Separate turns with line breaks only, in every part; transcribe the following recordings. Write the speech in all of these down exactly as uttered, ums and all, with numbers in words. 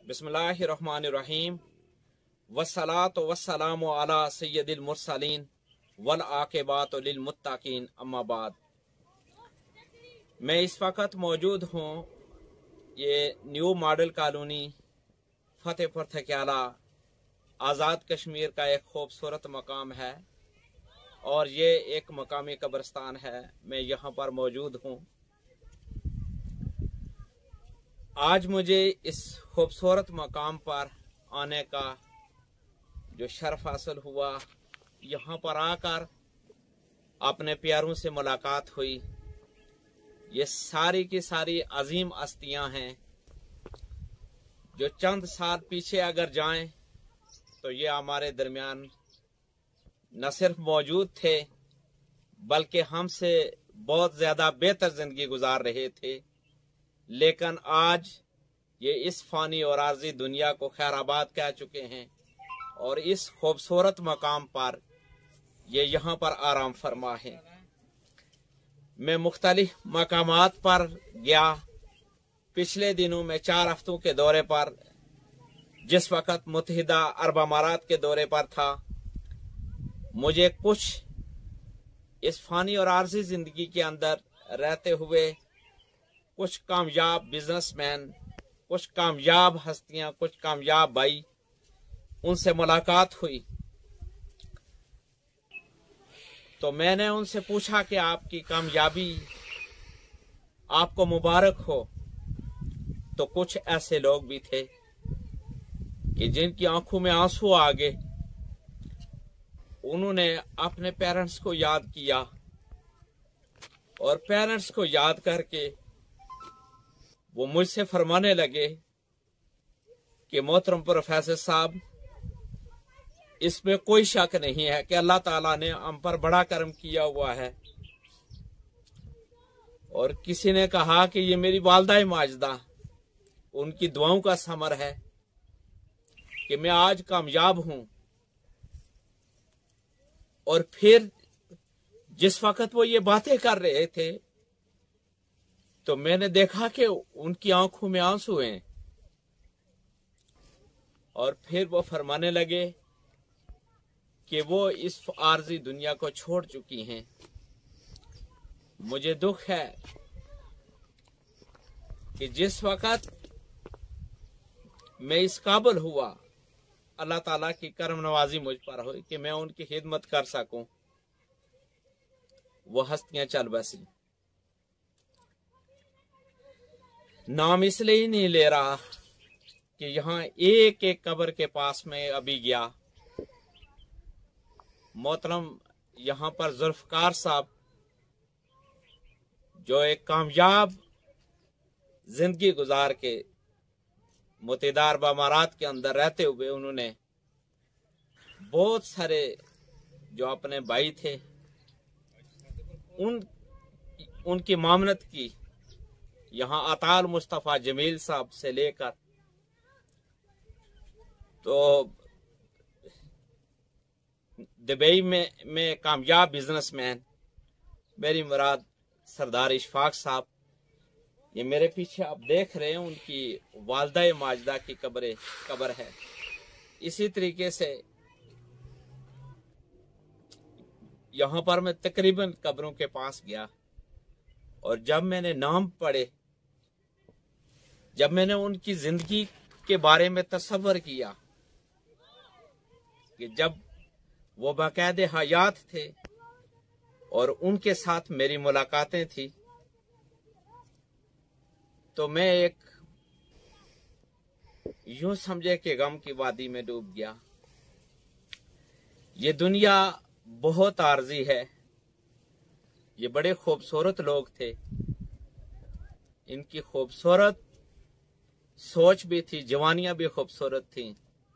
बिस्मिल्लाहिर्रहमानिर्रहीम वस्सलातु वस्सलामु अला सय्यदिल मुरसलीन वल आक़िबातु लिल मुत्तक़ीन अम्मा बाद। मैं इस वक्त मौजूद हूँ ये new model colony Fatehpur Thakyala Azad Kashmir का एक खूबसूरत मकाम है और ये एक मकामी कब्रिस्तान है। मैं यहाँ पर मौजूद हूँ। आज मुझे इस खूबसूरत मकाम पर आने का जो शर्फ हासिल हुआ, यहाँ पर आकर अपने प्यारों से मुलाकात हुई। ये सारी की सारी अजीम हस्तियाँ हैं जो चंद साल पीछे अगर जाएं तो ये हमारे दरमियान न सिर्फ मौजूद थे बल्कि हमसे बहुत ज़्यादा बेहतर ज़िंदगी गुजार रहे थे, लेकिन आज ये इस फ़ानी और आर्जी दुनिया को खैराबाद कह चुके हैं और इस खूबसूरत मकाम पर ये यहाँ पर आराम फरमा है। मैं मुख्तलिफ मकामात पर गया। पिछले दिनों में चार हफ्तों के दौरे पर, जिस वक़्त मुत्तहिदा अरब अमारात के दौरे पर था, मुझे कुछ इस फ़ानी और आर्जी ज़िंदगी के अंदर रहते हुए कुछ कामयाब बिजनेसमैन, कुछ कामयाब हस्तियां, कुछ कामयाब भाई, उनसे मुलाकात हुई। तो मैंने उनसे पूछा कि आपकी कामयाबी आपको मुबारक हो। तो कुछ ऐसे लोग भी थे कि जिनकी आंखों में आंसू आ गए। उन्होंने अपने पेरेंट्स को याद किया और पेरेंट्स को याद करके वो मुझसे फरमाने लगे कि मोहतरम प्रोफेसर साहब, इसमें कोई शक नहीं है कि अल्लाह ताला ने हम पर बड़ा करम किया हुआ है। और किसी ने कहा कि ये मेरी वालदा माजिदा, उनकी दुआओं का समर है कि मैं आज कामयाब हूं। और फिर जिस वक्त वो ये बातें कर रहे थे तो मैंने देखा कि उनकी आंखों में आंसू हैं। और फिर वो फरमाने लगे कि वो इस आर्जी दुनिया को छोड़ चुकी हैं। मुझे दुख है कि जिस वक्त मैं इस काबिल हुआ, अल्लाह ताला की करम नवाजी मुझ पर हुई कि मैं उनकी खिदमत कर सकूं, वो हस्तियां चल बसी। नाम इसलिए ही नहीं ले रहा कि यहाँ एक एक कब्र के पास में अभी गया। मोहतरम यहाँ पर जुल्फकार साहब, जो एक कामयाब जिंदगी गुजार के मुत्तहिदा अरब अमारात के अंदर रहते हुए उन्होंने बहुत सारे जो अपने भाई थे उन उनकी मामनत की। यहाँ अताल मुस्तफ़ा जमील साहब से लेकर तो दुबई में में कामयाब बिजनेसमैन, मेरी मुराद सरदार इशफाक साहब, ये मेरे पीछे आप देख रहे हैं, उनकी वालदा माजिदा की कब्र कब्र है। इसी तरीके से यहाँ पर मैं तकरीबन कब्रों के पास गया और जब मैंने नाम पढ़े, जब मैंने उनकी जिंदगी के बारे में तसव्वुर किया कि जब वो बाकायदे हयात थे और उनके साथ मेरी मुलाकातें थी, तो मैं एक यूं समझे कि गम की वादी में डूब गया। ये दुनिया बहुत आर्जी है। ये बड़े खूबसूरत लोग थे, इनकी खूबसूरत सोच भी थी, जवानियां भी खूबसूरत थी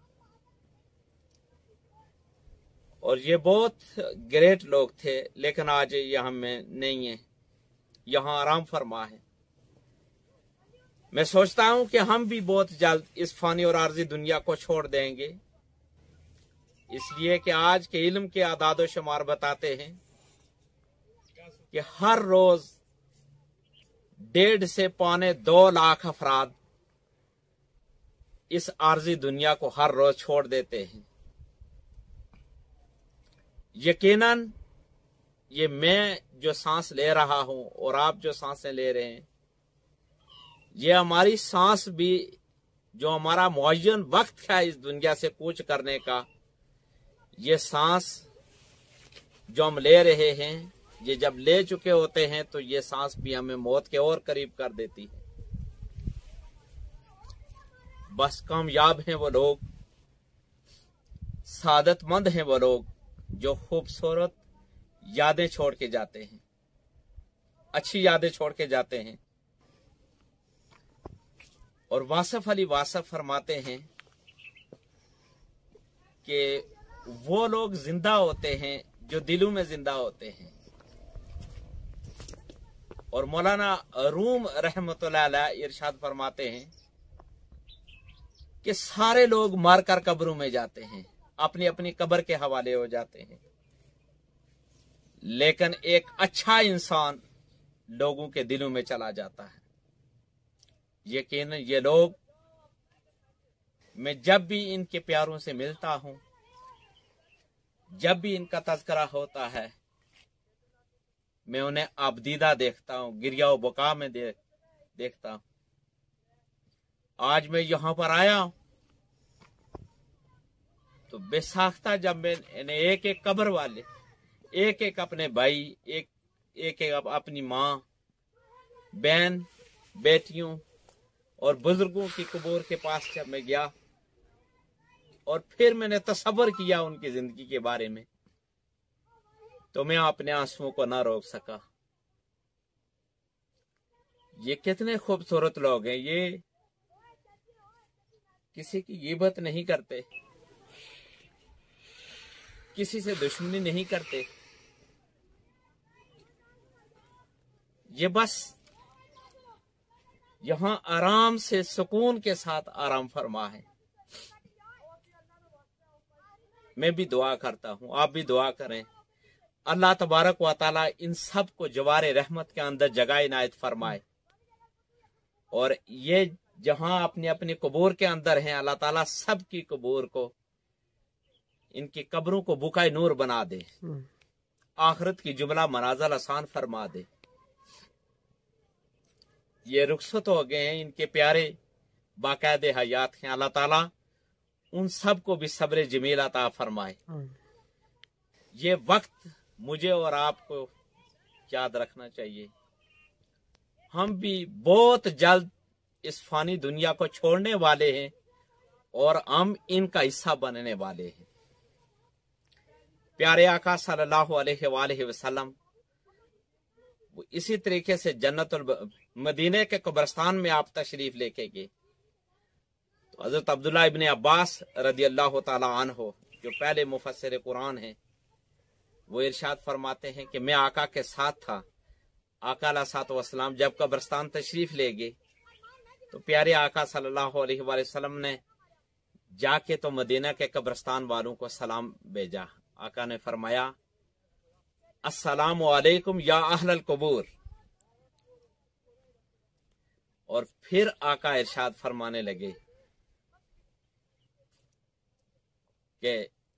और ये बहुत ग्रेट लोग थे, लेकिन आज ये हम में नहीं है, यहाँ आराम फरमा है। मैं सोचता हूं कि हम भी बहुत जल्द इस फानी और आर्जी दुनिया को छोड़ देंगे, इसलिए कि आज के इल्म के आदाद शुमार बताते हैं कि हर रोज डेढ़ से पौने दो लाख अफराद इस आर्जी दुनिया को हर रोज छोड़ देते हैं। यकीनन ये मैं जो सांस ले रहा हूं और आप जो सांसें ले रहे हैं, ये हमारी सांस भी, जो हमारा मुअय्यन वक्त है इस दुनिया से कूच करने का, ये सांस जो हम ले रहे हैं, ये जब ले चुके होते हैं तो ये सांस भी हमें मौत के और करीब कर देती है। बस कामयाब हैं वो लोग, सादतमंद हैं वो लोग जो खूबसूरत यादें छोड़ के जाते हैं, अच्छी यादें छोड़ के जाते हैं। और वासफ अली वासफ फरमाते हैं कि वो लोग जिंदा होते हैं जो दिलों में जिंदा होते हैं। और मौलाना रूम रहमतुल्लाह अलैह इरशाद फरमाते हैं कि सारे लोग मारकर कब्रों में जाते हैं, अपनी अपनी कब्र के हवाले हो जाते हैं, लेकिन एक अच्छा इंसान लोगों के दिलों में चला जाता है। यकीन ये लोग, मैं जब भी इनके प्यारों से मिलता हूं, जब भी इनका तज़किरा होता है, मैं उन्हें आबदीदा देखता हूं, गिरिया व बुका में दे, देखता हूं। आज मैं यहां पर आया हूं तो बेसाख्ता जब मैं इन्हें एक एक कब्र वाले, एक एक अपने भाई, एक एक, एक अपनी माँ, बहन, बेटियों और बुजुर्गों की कब्र के पास जब मैं गया और फिर मैंने तसव्वुर किया उनकी जिंदगी के बारे में, तो मैं अपने आंसुओं को ना रोक सका। ये कितने खूबसूरत लोग हैं, ये किसी की गिबत नहीं करते, किसी से दुश्मनी नहीं करते, ये बस यहां आराम से सुकून के साथ आराम फरमा है। मैं भी दुआ करता हूं, आप भी दुआ करें, अल्लाह तबारक व तआला इन सब को जवारे रहमत के अंदर जगह इनायत फरमाए। और ये जहां अपनी अपनी कबूर के अंदर हैं, अल्लाह ताला सब की कबूर को, इनकी कब्रों को बुकाए नूर बना दे, आखिरत की जुमला मनाज़िल आसान फरमा दे। ये रुखसत हो गए हैं, इनके प्यारे बाकायदे हयात हैं, अल्लाह ताला उन सब को भी सब्र जमील अता फरमाए। ये वक्त मुझे और आपको याद रखना चाहिए, हम भी बहुत जल्द इस फानी दुनिया को छोड़ने वाले हैं और हम इनका हिस्सा बनने वाले हैं। प्यारे आका सल्लल्लाहु अलैहि वसल्लम वो इसी तरीके से जन्नतुल मदीने के कब्रिस्तान में आप तशरीफ लेके गए तो हजरत अब्दुल्लाह इब्ने अब्बास रदी अल्लाह तआला अन्हु, जो पहले मुफस्सिर कुरान हैं, वो इरशाद फरमाते हैं कि मैं आका के साथ था। आका अलैहिस्सलातु वस्सलाम जब कब्रिस्तान तशरीफ ले गए तो प्यारे आका सल्लल्लाहु अलैहि वसल्लम ने जाके तो मदीना के कब्रिस्तान वालों को सलाम भेजा। आका ने फरमाया, अस्सलामु अलैकुम या अहलल कुबूर। और फिर आका इरशाद फरमाने लगे कि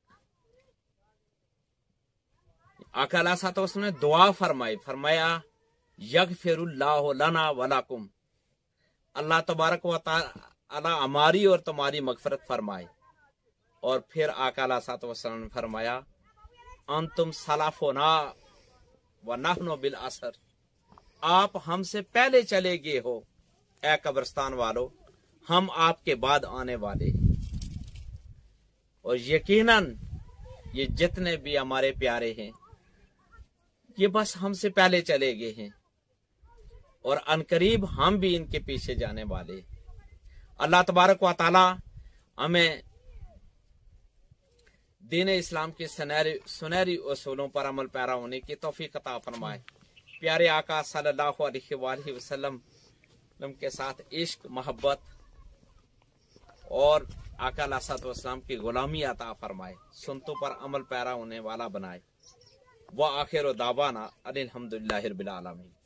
आका अलैहिस्सलातु वस्सलाम ने दुआ फरमाई, फरमाया यगफिरुल्लाहु लना वलकुम, अल्लाह तबारक व तआला हमारी और तुम्हारी मगफरत फरमाए। और फिर आका अलैहिस्सलातु वस्सलाम ने फरमाया, अंतुम सलाफुना व नहनु बिल असर, आप हमसे पहले चले गए हो ए कब्रिस्तान वालों, हम आपके बाद आने वाले हैं। और यकीनन ये जितने भी हमारे प्यारे हैं, ये बस हमसे पहले चले गए हैं और अनकरीब हम भी इनके पीछे जाने वाले। अल्लाह तबारक व तआला हमें दीन इस्लाम के सुनहरी सुनहरी उसूलों पर अमल पैरा होने की तौफीक अता फरमाए। प्यारे आका सल्लल्लाहु अलैहि वसल्लम के साथ इश्क, मोहब्बत और आका अलैहिस्सलातु वस्सलाम की गुलामी अता फरमाए, सुन्नतों पर अमल पैरा होने वाला बनाए। व आखिर दावाना अनिल हम्दुलिल्लाहि रब्बिल आलमीन।